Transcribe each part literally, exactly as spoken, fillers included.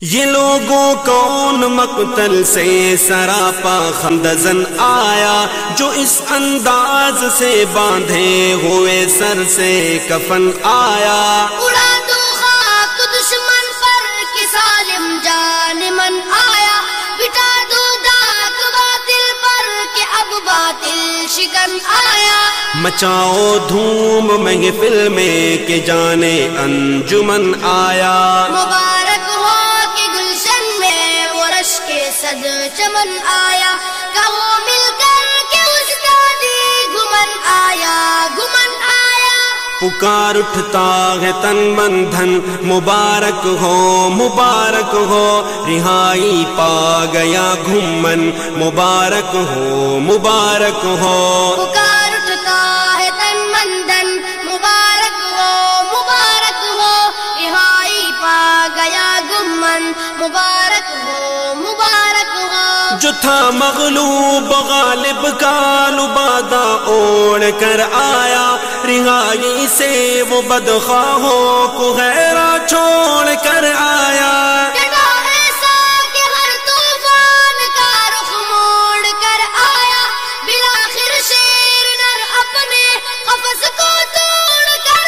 یہ لوگوں کون مقتل سے سراپا خندزن آیا، جو اس انداز سے باندھے ہوئے سر سے کفن آیا۔ اڑا دو خاک دشمن پر کہ سالم جان من آیا، بٹا دو داغ باطل پر کہ اب باطل شکن آیا۔ مچاؤ دھوم محفل میں کہ جانے انجمن آیا۔ مبارک ہو کہ گلشن میں وہ رش کے صد چمن آیا، کہو مل کر کہ استادی گمن آیا گمن آیا۔ پکار اٹھتا ہے تن من دھن، مبارک ہو مبارک ہو، رہائی پا گیا گھمن، مبارک ہو مبارک ہو۔ پکار اٹھتا ہے تن من دھن، مبارک ہو مبارک ہو، رہائی پا گیا گمن، مبارک ہو مبارک ہو۔ جو تھا مغلوب غالب کا لبادہ اوڑھ کر آیا، رہائی سے وہ بدخواہوں کو غیرہ چھوڑ کر آیا۔ ڈٹا ایسا کہ ہر طوفان کا رخ موڑ کر آیا، بالآخر شیر نر اپنے قفس کو توڑ کر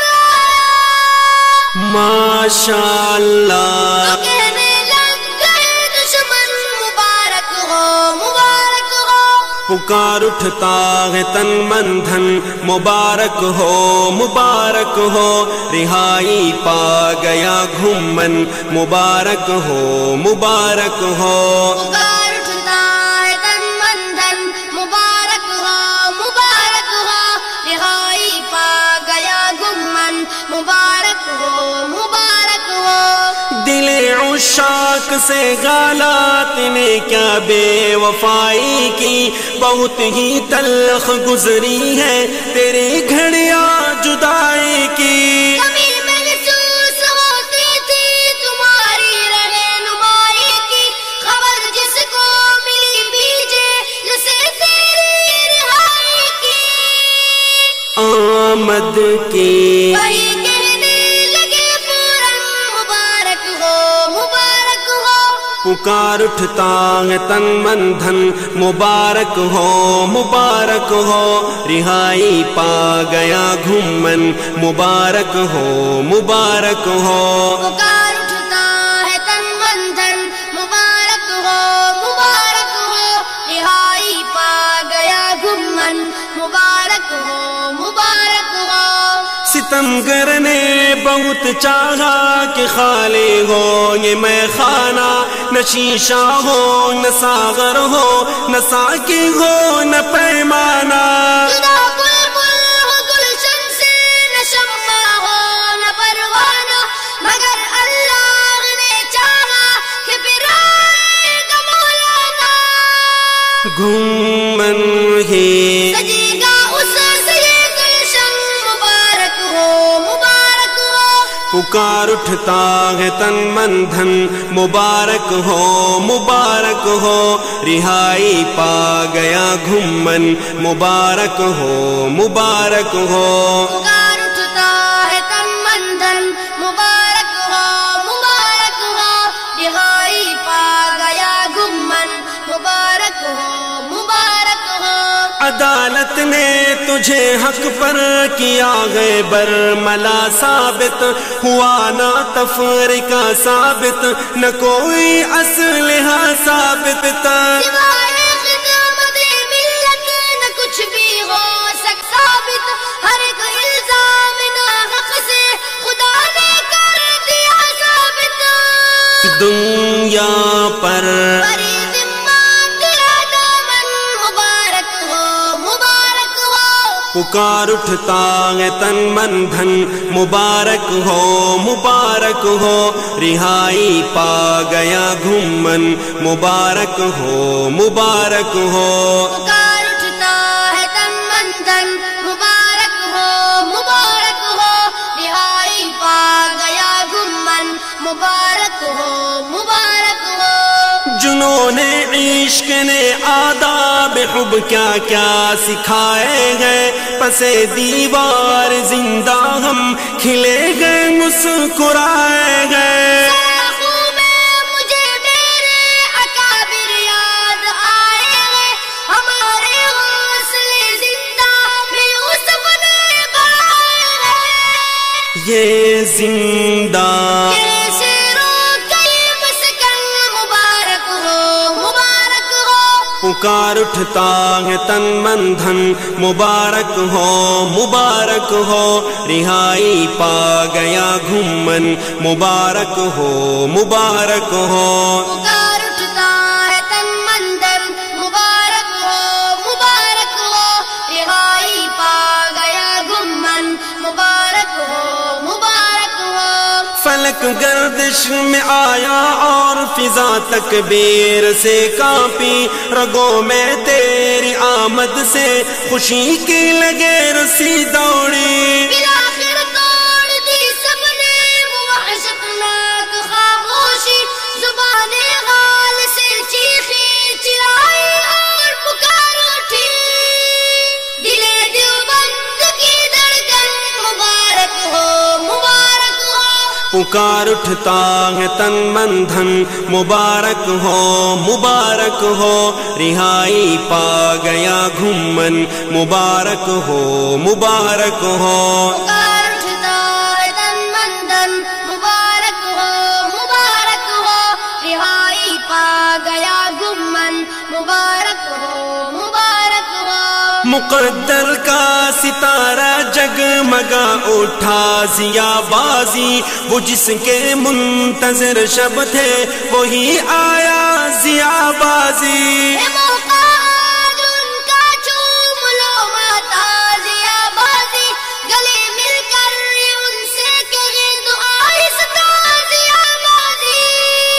آیا۔ ماشاء اللہ، تو کہنے لگ گئے دشمن مبارک ہو مبارک ہو۔ پکار اٹھتا ہے تن من دھن، مبارک ہو مبارک ہو، رہائی پا گیا گھمن، مبارک ہو مبارک ہو۔ پکار اٹھتا ہے تن من دھن، مبارک ہو مبارک ہو، رہائی پا گیا گمن، مبارک ہو مبارک ہو۔ دل عشاق سے غالات نے کیا بے وفائی کی، بہت ہی تلخ گزری ہے تیری گھڑیاں جدائی کی۔ کبھی محسوس ہوتی تھی تمہاری رہنمائی کی، خبر جس کو ملی بیجے جسے تیری رہائی کی، آمد کی وہی کہنے لگے پورن مبارک ہو مبارک ہو۔ پکار اٹھتا ہے تن من دھن، مبارک ہو مبارک ہو، رہائی پا گیا گھمن، مبارک ہو مبارک ہو۔ پکار اٹھتا ہے تن من دھن، مبارک ہو مبارک ہو، رہائی پا گیا گمن، مبارک ہو مبارک ہو۔ ستمگر نے بہت چاہا کہ خالی ہو یہ میں خانہ، نہ شیشہ ہو نہ ساغر ہو، نہ ساقی ہو نہ پیمانہ۔ جدا بلبل ہو گلشن سے، نہ شمع ہو نہ پروانہ، مگر اللہ نے چاہا کہ پھر آئے گا مولانا۔ گھومن ہی سجے گا اس سے یہ گلشن، مبارک ہو مبارک ہو۔ پکار اٹھتا ہے تن من دھن، مبارک ہو مبارک ہو، رہائی پا گیا گھمن، مبارک ہو مبارک ہو۔ پکار اٹھتا ہے تن من دھن، مبارک ہو مبارک ہو، رہائی پا گیا گمن، مبارک ہو مبارک ہو۔ عدالت نے تجھے حق پر کیا ہے برملا ثابت، ہوا نہ تفرقہ ثابت، نہ کوئی اسلحہ ثابت تھا۔ سوائے خدمت ملت نہ کچھ بھی ہو سک ثابت، ہر ایک الزام ناحق سے خدا نے کر دیا ثابت۔ دنیا پر بری ذمہ تیرا دامن، مبارک ہو مبارک ہو۔ پکار اٹھتا ہے تن من دھن، مبارک ہو مبارک ہو، رہائی پا گیا گھمن، مبارک ہو مبارک ہو۔ پکار اٹھتا ہے تن من دھن، مبارک ہو مبارک ہو، رہائی پا گیا گمن، مبارک ہو مبارک ہو۔ جنہوں نے عشق نے آداب حب کیا کیا سکھائے گئے، پسے دیوار زندہ ہم کھلے گئے مسکرائے گئے۔ سراخوں میں مجھے پکار اٹھتا ہے تن من دھن مبارک ہو مبارک ہو رہائی پا گیا گھمن مبارک ہو مبارک ہو پکار اٹھتا ہے تن من دھن مبارک ہو مبارک ہو رہائی پا گیا گھمن مبارک ہو مبارک ہو فلک گردش میں آیا اور فضا تکبیر سے کانپی رگوں میں تیری آمد سے خوشی کی لگے رسی دوڑی بالآخر توڑ دی سب نے وہ وحشتناک خاموشی زبان غال سے چیخی چرائی اور پکار اٹھی دل دیوبند کی دھڑکن مبارک ہو مبارک ہو پکار اٹھتا ہے تن من دھن مبارک ہو مبارک ہو رہائی پا گیا گھمن مبارک ہو مبارک ہو پکار اٹھتا ہے تن من دھن مبارک ہو مبارک ہو رہائی پا گیا گھمن مبارک ہو مبارک ہو مقدر کا ستارہ جگمگا اٹھا ضیا بازی وہ جس کے منتظر شب تھے وہی آیا ضیا بازی اے موقع آج ان کا چوم لو ماتا ضیا بازی گلے مل کر ان سے کہے دعائیں ستا ضیا بازی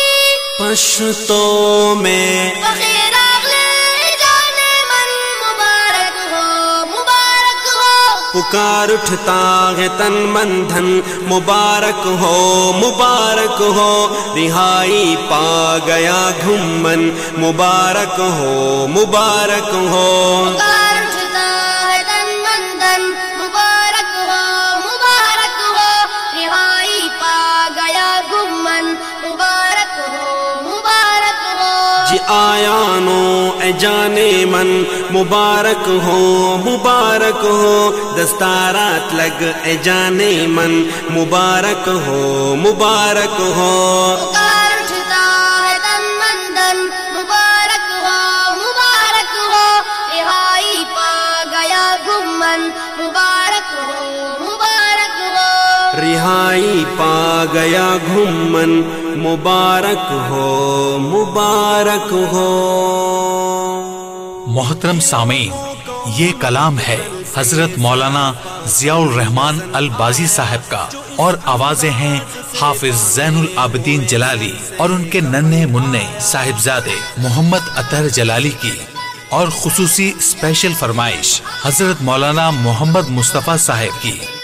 پشتوں میں بخیر اگلے جانے من مبارک ہو مبارک ہو پکار اٹھتا ہے تن من دھن مبارک ہو مبارک ہو رہائی پا گیا گھمن مبارک ہو مبارک ہو پکار اٹھتا ہے تن من دھن مبارک ہو مبارک ہو رہائی پا گیا گھمن مبارک ہو مبارک ہو جی آیانو اے جانے من مبارک ہو مبارک ہو دستارات لگ اے جانے من مبارک ہو مبارک ہو پکار اٹھتا ہے تن من دھن مبارک ہو مبارک ہو رہائی پا گیا گھمن مبارک ہو مبارک ہو رہائی پا گیا گھمن مبارک ہو مبارک ہو محترم سامعین، یہ کلام ہے حضرت مولانا ضیاء الرحمن البازی صاحب کا اور آوازیں ہیں حافظ زین العابدین جلالی اور ان کے ننھے منع صاحبزادے محمد اطہر جلالی کی، اور خصوصی اسپیشل فرمائش حضرت مولانا محمد مصطفیٰ صاحب کی۔